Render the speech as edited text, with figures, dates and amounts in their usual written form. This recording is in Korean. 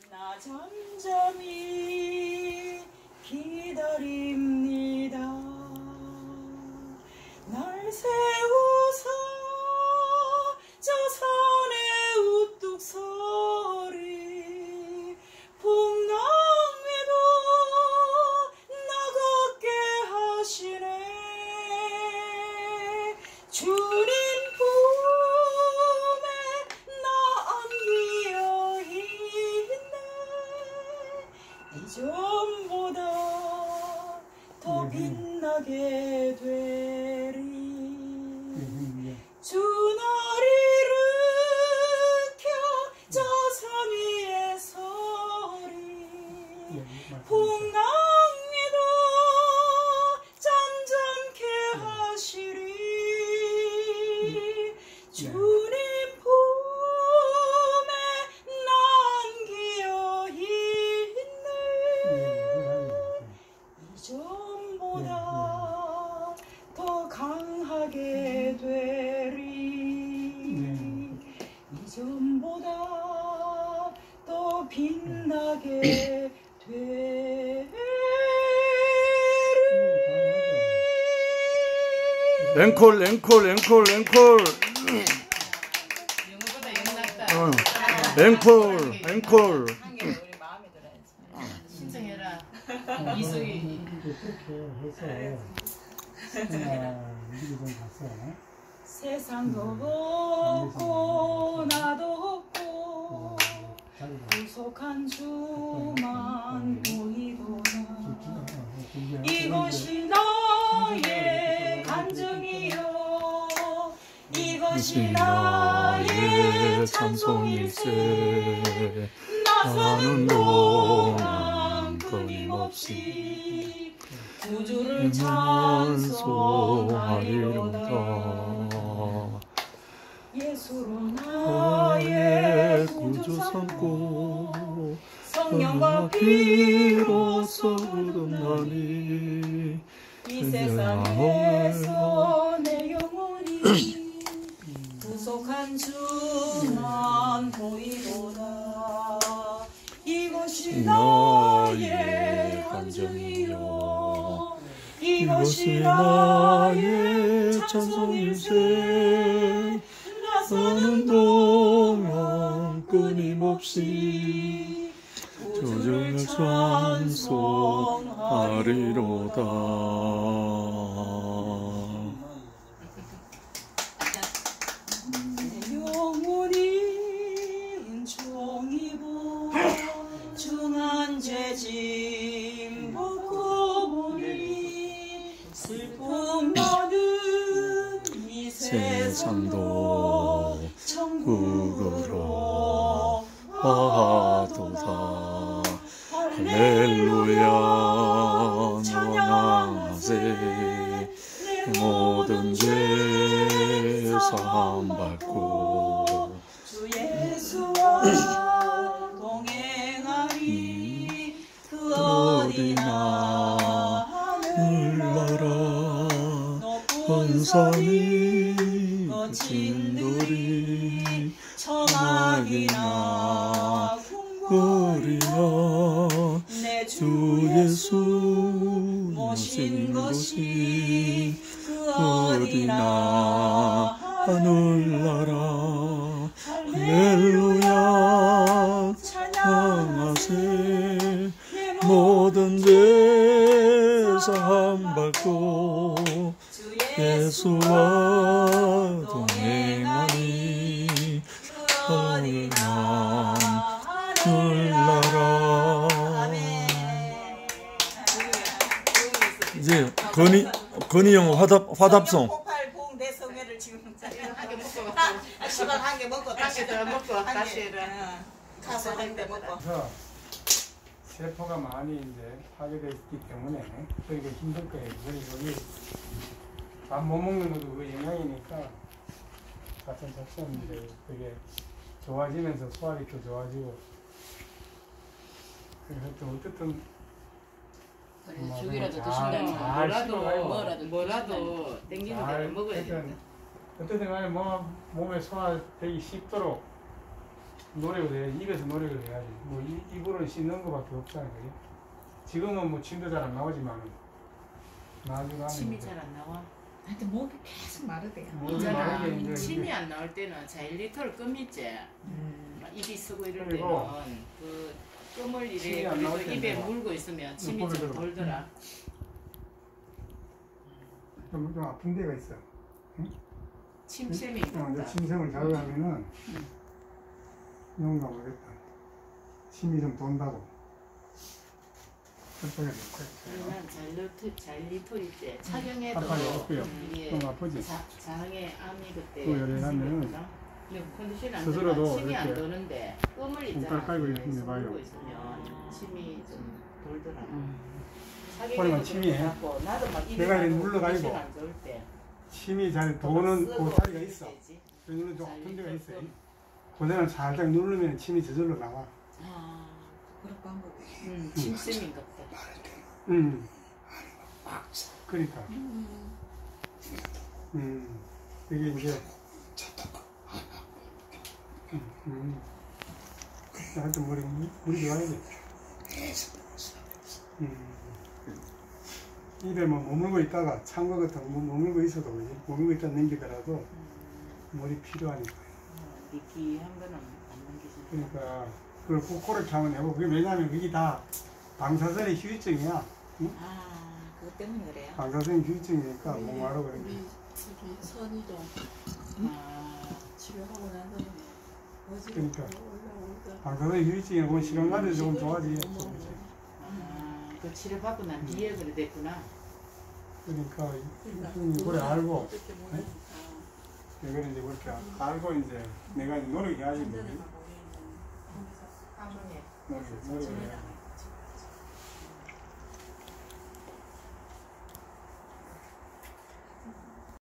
나 잠잠히 기다립니다. 날 세우사 저 산에 우뚝 서리 풍랑에도 나 걷게 하시네. 주님 품에 나 안기어 있네. 이전보다 더 빛나게 되리. 주 날 일으켜 저 산 위에 서리 풍랑에도 잠잠케 하시리. 주님 품에 남기어 있네. 이전보다 더 강하게 되리. 이전보다 더 빛나게 되리. 앵콜. 영어보다 영 낫다. 앵콜. 한개 우리 마음에 들어야지. 신청해라. 이수기. 그렇게 해서 미리 좀 가서 세상도 없고 나도 없고 구속한 주만 보이도다. 이것이 나의 간증이요 이것이 나의 찬송일세. 나사는 동안 끊임없이 구주를 찬송하리로다. 예수로 나의 구주 삼고 성령과 피로써 거듭나니 이 세상에서 내 영혼이 구속한 주만 보이도다. 이것이 나의 간증이요 이것이 나의 찬송일세. 나사는 동안 끊임없이 주를 찬송하리로다. 내 영혼이 은총 입어 중한 죄짐 벗고 보니 슬픔 많은 이 세상도 천국으로 와도다. 할렐루야 찬양하세. 모든 죄 사함 받고 주 예수와 동행하리. 그 어디나 하늘나라 높은 산이 거친 돌이 천막이나 궁궐이나 내 주 예수 모신 곳이 그 어디나 하늘나라. 할렐루야 찬양하세. 모든 죄 사함 받고 예수와 동행하니 그 어디나 하늘나라. 이제 건이 형 화답송. 폭발 봉 내 성회를 지금 한개 먹고 시간 한 개 먹고 다시 더 먹고 다시 가서 한 개 먹고. 그래서 세포가 많이 이제 파괴되어 있기 때문에 그러니까 힘들 거예요. 그리고 이 밥 못 먹는 것도 그 영향이니까 같은 작성인데 그게 좋아지면서 소화기 또 좋아지고 그래서 또 어쨌든 죽이라도 잘 드신다면 씹어가지고 뭐라도 땡기는 대로 먹어야 된다. 어쨌든 간에 뭐 몸에 소화되기 쉽도록 노력을 해. 입에서 노력을 해야지. 뭐 입으로 씻는 거밖에 없잖아요. 그게. 지금은 뭐 침도 잘 안 나오지만 나중에 침이 잘 안 나와. 하여튼 목이 계속 마르대요. 목이 있잖아. 마르게 이제 침이 이게- 안 나올 때는 자일리톨 껌 있지. 막 입이 쓰고 이럴 때는 그리고 그 껌을 침이 이래 안 나올 그래도 때는 입에 내가 물고 있으면 침이 요거를 좀 들어. 돌더라. 좀 아픈 데가 있어. 침샘이 이제 있다. 침샘을 자극하면은 이런가 모르겠다. 침이 좀 돈다고. 그렇게 될 거야. 난 자일리톨 있지. 착용해도 아파요, 없고요. 이게 좀 아프지. 장에 암이 그때 또 열하면은 근데 컨디션이 안 스스로도 되면 침이 안 이렇게 도는데 껌을 있잖아. 손가락 깔고 이렇게 입에 해봐요. 물고 있으면 침이 좀 돌더라. 그러면 침이 해. 나도 막 입에 내가 이렇게 가고 눌러가지고 컨디션 안 좋을 때 침이 잘 도는 그 자리가 있어. 되지. 그래서 좀 아픈 데가 있어요. 그대로 살짝 누르면 침이 저절로 나와. 아, 그런 방법이. 침샘인가 보다. 그러니까. 이게 이제. 하여튼 물이 좋아야 돼. 입에 뭐 머물고 있다가 찬 거 같은 거 머물고 있어도 그지? 머물고 있다 넘기더라도 물이 필요하니까. 느끼한 거는 안 넘기지. 그러니까 그걸 꼭 그렇게 한번 해보고. 그게 왜냐하면 그게 다 방사선의 휴유증이야. 아, 그것 때문에 그래요? 방사선의 휴유증이니까 목마르고 그래. 우리 선이도 치료하고 난 다음에 그러니까. 올라오니까 방사선의 휴유증이 보면 시간 가면 조금 좋아지겠죠. 그치? 그 치료받고 난 뒤에 그래 됐구나. 그러니까 그래 알고 이거는 이제 그렇게 알고 이제 내가 이제 노력해야지 뭐. 노력을 해야 돼.